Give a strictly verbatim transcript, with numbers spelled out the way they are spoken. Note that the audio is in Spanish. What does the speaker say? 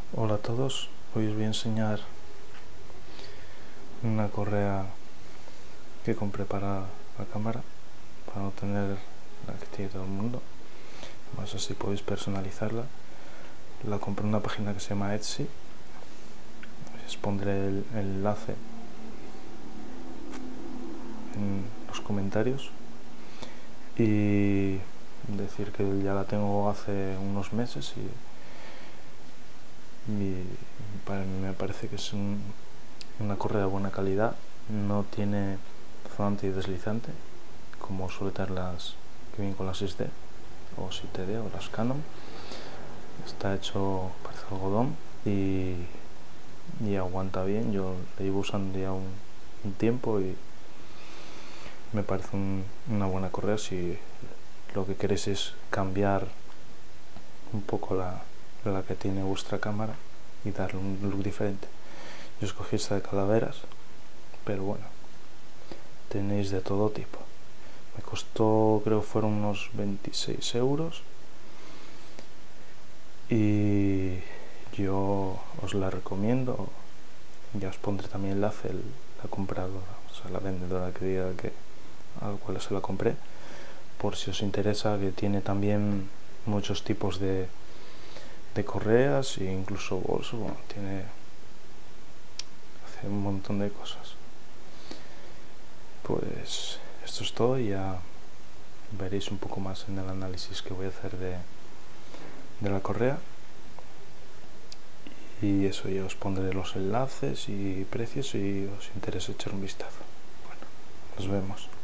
Hola a todos, hoy os voy a enseñar una correa que compré para la cámara, para no tener la que tiene todo el mundo, más así podéis personalizarla. La compré en una página que se llama Etsy, os pondré el, el enlace en los comentarios. Y decir que ya la tengo hace unos meses y, y me parece que es un, una correa de buena calidad. No tiene zona antideslizante como suele tener las que vienen con las seis D o siete D o las Canon. Está hecho, parece algodón y, y aguanta bien. Yo la llevo usando ya un, un tiempo y me parece un, una buena correa si lo que queréis es cambiar un poco la, la que tiene vuestra cámara y darle un look diferente. Yo escogí esta de calaveras, pero bueno, tenéis de todo tipo. Me costó, creo que fueron unos veintiséis euros y yo os la recomiendo. Ya os pondré también enlace el, la compradora, o sea, la vendedora que diga que a la cual se la compré, por si os interesa, que tiene también muchos tipos de, de correas e incluso bolso. Bueno, tiene hace un montón de cosas. Pues esto es todo y ya veréis un poco más en el análisis que voy a hacer de, de la correa. Y eso, ya os pondré los enlaces y precios si os interesa echar un vistazo. Bueno, nos vemos.